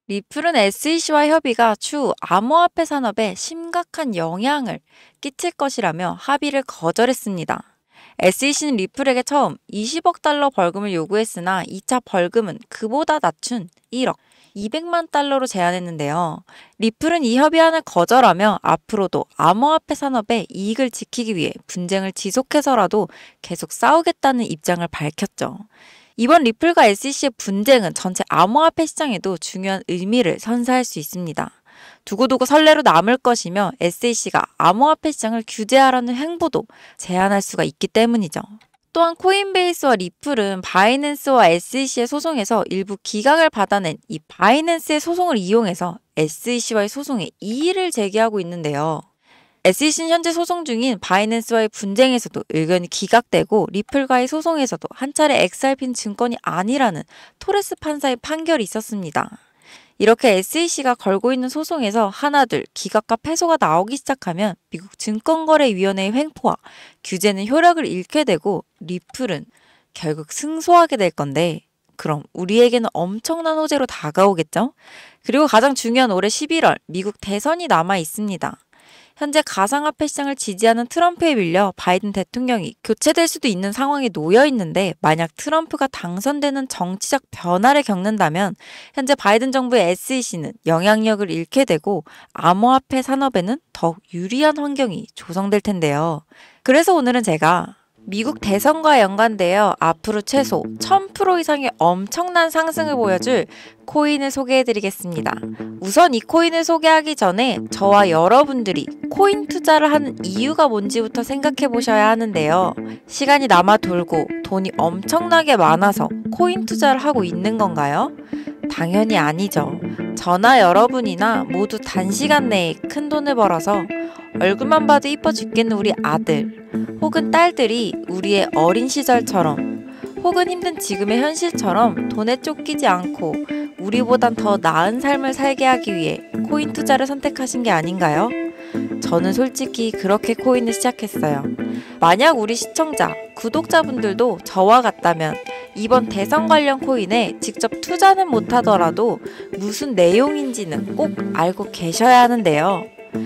리플은 SEC와 협의가 추후 암호화폐 산업에 심각한 영향을 끼칠 것이라며 합의를 거절했습니다. SEC는 리플에게 처음 20억 달러 벌금을 요구했으나 2차 벌금은 그보다 낮춘 1억 200만 달러로 제한했는데요. 리플은 이 협의안을 거절하며 앞으로도 암호화폐 산업의 이익을 지키기 위해 분쟁을 지속해서라도 계속 싸우겠다는 입장을 밝혔죠. 이번 리플과 SEC의 분쟁은 전체 암호화폐 시장에도 중요한 의미를 선사할 수 있습니다. 두고두고 선례로 남을 것이며 SEC가 암호화폐 시장을 규제하라는 행보도 제한할 수가 있기 때문이죠. 또한 코인베이스와 리플은 바이낸스와 SEC의 소송에서 일부 기각을 받아낸 이 바이낸스의 소송을 이용해서 SEC와의 소송에 이의를 제기하고 있는데요. SEC는 현재 소송 중인 바이낸스와의 분쟁에서도 의견이 기각되고 리플과의 소송에서도 한 차례 XRP는 증권이 아니라는 토레스 판사의 판결이 있었습니다. 이렇게 SEC가 걸고 있는 소송에서 하나둘 기각과 패소가 나오기 시작하면 미국 증권거래위원회의 횡포와 규제는 효력을 잃게 되고 리플은 결국 승소하게 될 건데 그럼 우리에게는 엄청난 호재로 다가오겠죠? 그리고 가장 중요한 올해 11월 미국 대선이 남아 있습니다. 현재 가상화폐 시장을 지지하는 트럼프에 밀려 바이든 대통령이 교체될 수도 있는 상황에 놓여 있는데 만약 트럼프가 당선되는 정치적 변화를 겪는다면 현재 바이든 정부의 SEC는 영향력을 잃게 되고 암호화폐 산업에는 더욱 유리한 환경이 조성될 텐데요. 그래서 오늘은 제가 미국 대선과 연관되어 앞으로 최소 1000% 이상의 엄청난 상승을 보여줄 코인을 소개해드리겠습니다. 우선 이 코인을 소개하기 전에 저와 여러분들이 코인 투자를 하는 이유가 뭔지부터 생각해 보셔야 하는데요. 시간이 남아 돌고 돈이 엄청나게 많아서 코인 투자를 하고 있는 건가요? 당연히 아니죠. 저나 여러분이나 모두 단시간 내에 큰 돈을 벌어서 얼굴만 봐도 이뻐 죽겠는 우리 아들 혹은 딸들이 우리의 어린 시절처럼 혹은 힘든 지금의 현실처럼 돈에 쫓기지 않고 우리보단 더 나은 삶을 살게 하기 위해 코인 투자를 선택하신 게 아닌가요? 저는 솔직히 그렇게 코인을 시작했어요. 만약 우리 시청자, 구독자분들도 저와 같다면 이번 대선 관련 코인에 직접 투자는 못하더라도 무슨 내용인지는 꼭 알고 계셔야 하는데요.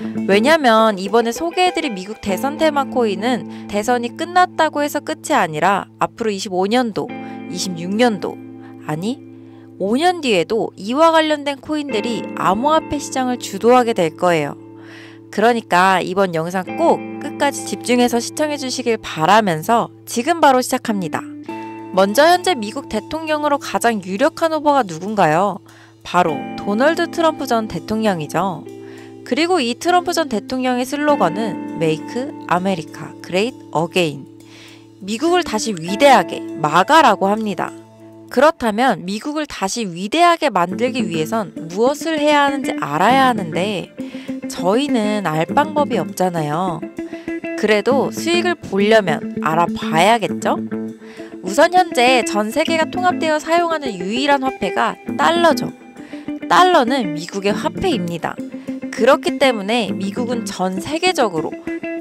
왜냐면 이번에 소개해드릴 미국 대선 테마 코인은 대선이 끝났다고 해서 끝이 아니라 앞으로 25년도, 26년도, 아니 5년 뒤에도 이와 관련된 코인들이 암호화폐 시장을 주도하게 될 거예요. 그러니까 이번 영상 꼭 끝까지 집중해서 시청해 주시길 바라면서 지금 바로 시작합니다. 먼저 현재 미국 대통령으로 가장 유력한 후보가 누군가요? 바로 도널드 트럼프 전 대통령이죠. 그리고 이 트럼프 전 대통령의 슬로건은 Make America Great Again. 미국을 다시 위대하게 막아라고 합니다. 그렇다면 미국을 다시 위대하게 만들기 위해선 무엇을 해야 하는지 알아야 하는데 저희는 알 방법이 없잖아요. 그래도 수익을 보려면 알아봐야겠죠? 우선 현재 전 세계가 통합되어 사용하는 유일한 화폐가 달러죠. 달러는 미국의 화폐입니다. 그렇기 때문에 미국은 전 세계적으로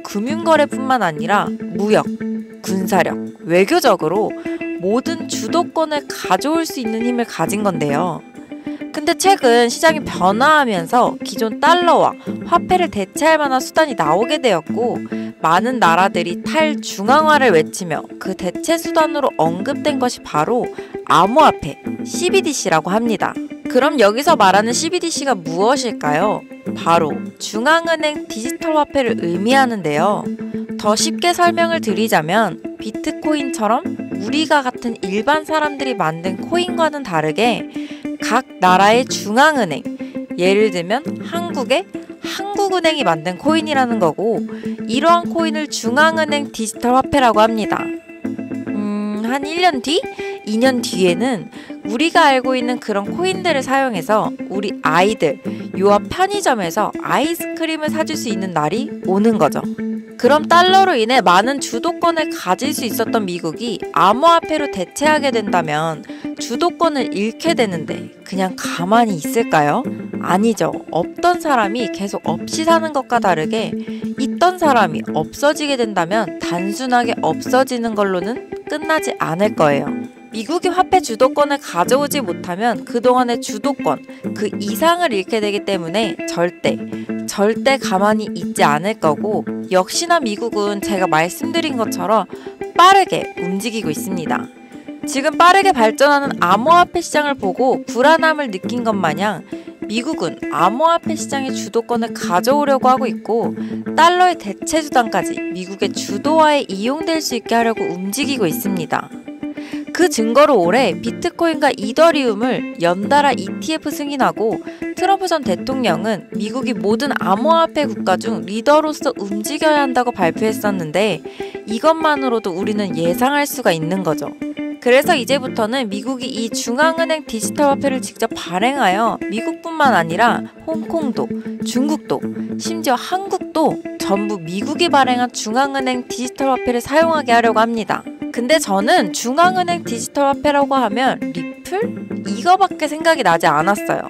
금융거래뿐만 아니라 무역, 군사력, 외교적으로 모든 주도권을 가져올 수 있는 힘을 가진 건데요. 근데 최근 시장이 변화하면서 기존 달러와 화폐를 대체할 만한 수단이 나오게 되었고 많은 나라들이 탈중앙화를 외치며 그 대체 수단으로 언급된 것이 바로 암호화폐, CBDC라고 합니다. 그럼 여기서 말하는 CBDC가 무엇일까요? 바로 중앙은행 디지털 화폐를 의미하는데요. 더 쉽게 설명을 드리자면 비트코인처럼 우리가 같은 일반 사람들이 만든 코인과는 다르게 각 나라의 중앙은행, 예를 들면 한국의 한국은행이 만든 코인이라는 거고 이러한 코인을 중앙은행 디지털 화폐라고 합니다. 한 1년 뒤? 2년 뒤에는 우리가 알고 있는 그런 코인들을 사용해서 우리 아이들 요 앞 편의점에서 아이스크림을 사줄 수 있는 날이 오는 거죠. 그럼 달러로 인해 많은 주도권을 가질 수 있었던 미국이 암호화폐로 대체하게 된다면 주도권을 잃게 되는데 그냥 가만히 있을까요? 아니죠. 없던 사람이 계속 없이 사는 것과 다르게 있던 사람이 없어지게 된다면 단순하게 없어지는 걸로는 끝나지 않을 거예요. 미국이 화폐 주도권을 가져오지 못하면 그동안의 주도권, 그 이상을 잃게 되기 때문에 절대 가만히 있지 않을 거고, 역시나 미국은 제가 말씀드린 것처럼 빠르게 움직이고 있습니다. 지금 빠르게 발전하는 암호화폐 시장을 보고 불안함을 느낀 것 마냥 미국은 암호화폐 시장의 주도권을 가져오려고 하고 있고, 달러의 대체 수단까지 미국의 주도하에 이용될 수 있게 하려고 움직이고 있습니다. 그 증거로 올해 비트코인과 이더리움을 연달아 ETF 승인하고, 트럼프 전 대통령은 미국이 모든 암호화폐 국가 중 리더로서 움직여야 한다고 발표했었는데, 이것만으로도 우리는 예상할 수가 있는 거죠. 그래서 이제부터는 미국이 이 중앙은행 디지털 화폐를 직접 발행하여 미국뿐만 아니라 홍콩도, 중국도, 심지어 한국도 전부 미국이 발행한 중앙은행 디지털 화폐를 사용하게 하려고 합니다. 근데 저는 중앙은행 디지털 화폐라고 하면 리플? 이거밖에 생각이 나지 않았어요.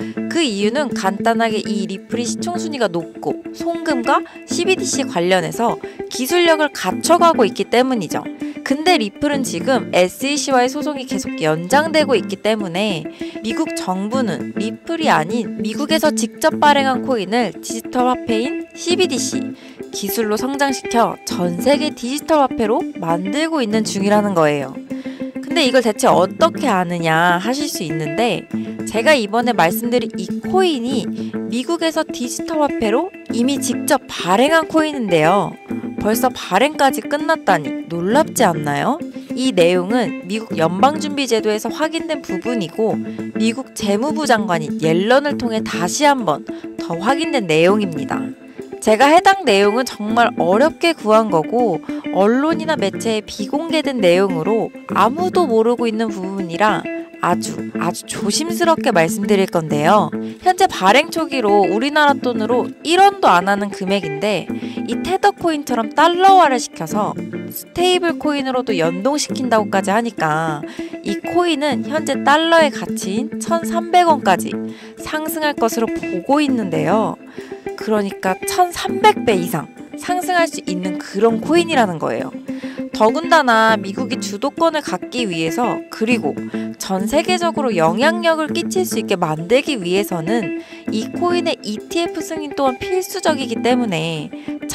그 이유는 간단하게 이 리플이 시총순위가 높고 송금과 CBDC 관련해서 기술력을 갖춰가고 있기 때문이죠. 근데 리플은 지금 SEC와의 소송이 계속 연장되고 있기 때문에 미국 정부는 리플이 아닌 미국에서 직접 발행한 코인을 디지털 화폐인 CBDC 기술로 성장시켜 전 세계 디지털 화폐로 만들고 있는 중이라는 거예요. 근데 이걸 대체 어떻게 아느냐 하실 수 있는데, 제가 이번에 말씀드린 이 코인이 미국에서 디지털 화폐로 이미 직접 발행한 코인인데요. 벌써 발행까지 끝났다니 놀랍지 않나요? 이 내용은 미국 연방준비제도에서 확인된 부분이고, 미국 재무부 장관인 옐런을 통해 다시 한번 더 확인된 내용입니다. 제가 해당 내용은 정말 어렵게 구한 거고, 언론이나 매체에 비공개된 내용으로 아무도 모르고 있는 부분이라 아주 조심스럽게 말씀드릴 건데요. 현재 발행 초기로 우리나라 돈으로 1원도 안 하는 금액인데, 이 테더코인처럼 달러화를 시켜서 스테이블 코인으로도 연동시킨다고까지 하니까 이 코인은 현재 달러의 가치인 1,300원까지 상승할 것으로 보고 있는데요. 그러니까 1,300배 이상 상승할 수 있는 그런 코인이라는 거예요. 더군다나 미국이 주도권을 갖기 위해서, 그리고 전 세계적으로 영향력을 끼칠 수 있게 만들기 위해서는 이 코인의 ETF 승인 또한 필수적이기 때문에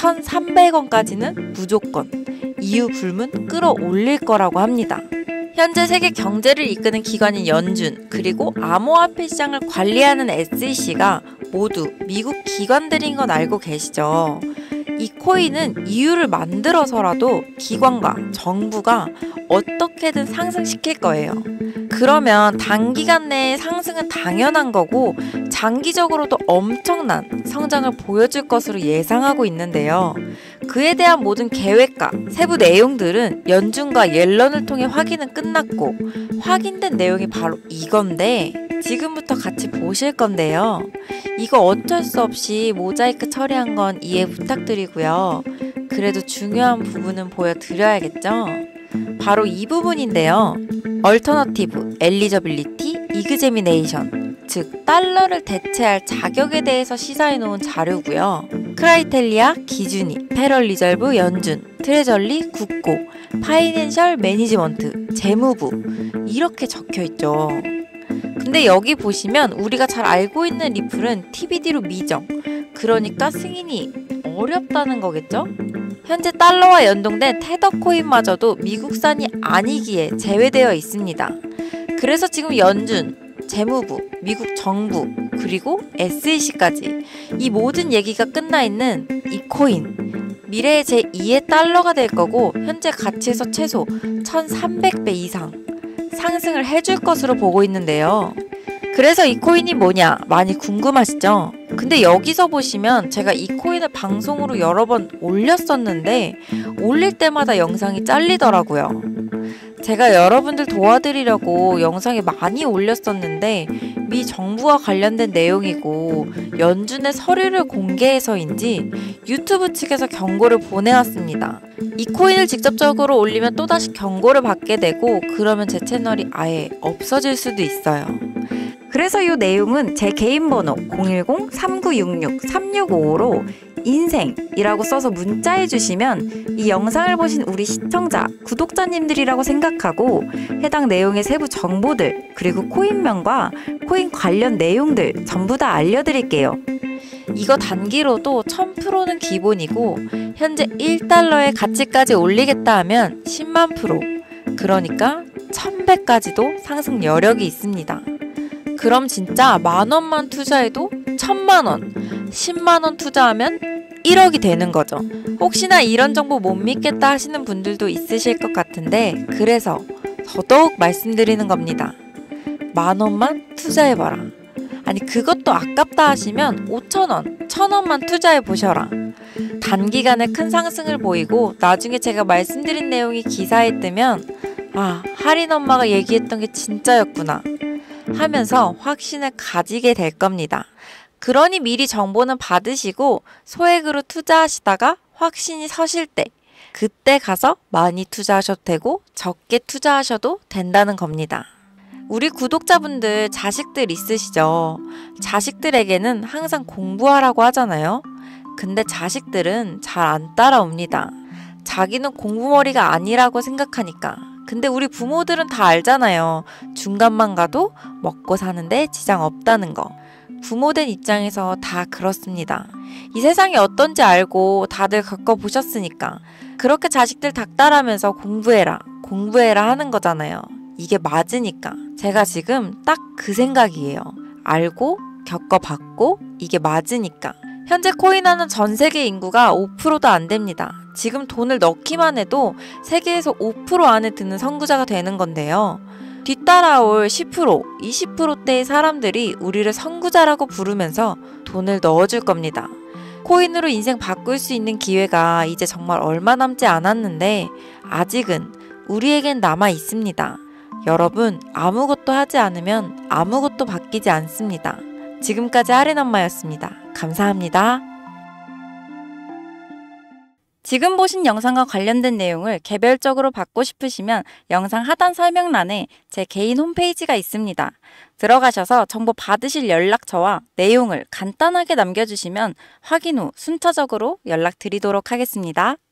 1,300원까지는 무조건 이유 불문 끌어올릴 거라고 합니다. 현재 세계 경제를 이끄는 기관인 연준, 그리고 암호화폐 시장을 관리하는 SEC가 모두 미국 기관들인 건 알고 계시죠? 이 코인은 이유를 만들어서라도 기관과 정부가 어떻게든 상승시킬 거예요. 그러면 단기간 내에 상승은 당연한 거고, 장기적으로도 엄청난 성장을 보여줄 것으로 예상하고 있는데요. 그에 대한 모든 계획과 세부 내용들은 연준과 옐런을 통해 확인은 끝났고, 확인된 내용이 바로 이건데, 지금부터 같이 보실 건데요. 이거 어쩔 수 없이 모자이크 처리한 건 이해 부탁드리고요. 그래도 중요한 부분은 보여드려야겠죠? 바로 이 부분인데요. 얼터너티브 엘리저빌리티 이그제미네이션, 즉 달러를 대체할 자격에 대해서 시사해 놓은 자료고요. 크라이텔리아 기준이 페럴 리저브 연준, 트레저리 국고, 파이낸셜 매니지먼트 재무부 이렇게 적혀 있죠. 근데 여기 보시면 우리가 잘 알고 있는 리플은 TBD로 미정, 그러니까 승인이 어렵다는 거겠죠? 현재 달러와 연동된 테더코인마저도 미국산이 아니기에 제외되어 있습니다. 그래서 지금 연준, 재무부, 미국 정부, 그리고 SEC까지 이 모든 얘기가 끝나 있는 이 코인, 미래의 제2의 달러가 될 거고, 현재 가치에서 최소 1,300배 이상 상승을 해줄 것으로 보고 있는데요. 그래서 이 코인이 뭐냐 많이 궁금하시죠? 근데 여기서 보시면 제가 이 코인을 방송으로 여러 번 올렸었는데 올릴 때마다 영상이 잘리더라고요. 제가 여러분들 도와드리려고 영상이 많이 올렸었는데 미 정부와 관련된 내용이고 연준의 서류를 공개해서인지 유튜브 측에서 경고를 보내왔습니다. 이 코인을 직접적으로 올리면 또다시 경고를 받게 되고, 그러면 제 채널이 아예 없어질 수도 있어요. 그래서 이 내용은 제 개인 번호 010-3966-3655로 인생이라고 써서 문자해 주시면 이 영상을 보신 우리 시청자, 구독자님들이라고 생각하고 해당 내용의 세부 정보들, 그리고 코인명과 코인 관련 내용들 전부 다 알려드릴게요. 이거 단기로도 1000%는 기본이고 현재 1달러의 가치까지 올리겠다 하면 10만 프로, 그러니까 1000배까지도 상승 여력이 있습니다. 그럼 진짜 만원만 투자해도 1000만원, 10만원 투자하면 1억이 되는 거죠. 혹시나 이런 정보 못 믿겠다 하시는 분들도 있으실 것 같은데, 그래서 더더욱 말씀드리는 겁니다. 만원만 투자해봐라. 아니 그것도 아깝다 하시면 5천원, 1000원만 투자해보셔라. 단기간에 큰 상승을 보이고 나중에 제가 말씀드린 내용이 기사에 뜨면 아, 할인 엄마가 얘기했던 게 진짜였구나 하면서 확신을 가지게 될 겁니다. 그러니 미리 정보는 받으시고 소액으로 투자하시다가 확신이 서실 때 그때 가서 많이 투자하셔도 되고 적게 투자하셔도 된다는 겁니다. 우리 구독자분들 자식들 있으시죠? 자식들에게는 항상 공부하라고 하잖아요. 근데 자식들은 잘 안 따라옵니다. 자기는 공부머리가 아니라고 생각하니까. 근데 우리 부모들은 다 알잖아요. 중간만 가도 먹고 사는데 지장 없다는 거. 부모된 입장에서 다 그렇습니다. 이 세상이 어떤지 알고 다들 겪어보셨으니까 그렇게 자식들 닥달하면서 공부해라, 공부해라 하는 거잖아요. 이게 맞으니까. 제가 지금 딱 그 생각이에요. 알고 겪어봤고 이게 맞으니까. 현재 코인하는 전 세계 인구가 5%도 안 됩니다. 지금 돈을 넣기만 해도 세계에서 5% 안에 드는 선구자가 되는 건데요. 뒤따라올 10%, 20%대의 사람들이 우리를 선구자라고 부르면서 돈을 넣어줄 겁니다. 코인으로 인생 바꿀 수 있는 기회가 이제 정말 얼마 남지 않았는데 아직은 우리에겐 남아 있습니다. 여러분, 아무것도 하지 않으면 아무것도 바뀌지 않습니다. 지금까지 할인엄마였습니다. 감사합니다. 지금 보신 영상과 관련된 내용을 개별적으로 받고 싶으시면 영상 하단 설명란에 제 개인 홈페이지가 있습니다. 들어가셔서 정보 받으실 연락처와 내용을 간단하게 남겨주시면 확인 후 순차적으로 연락드리도록 하겠습니다.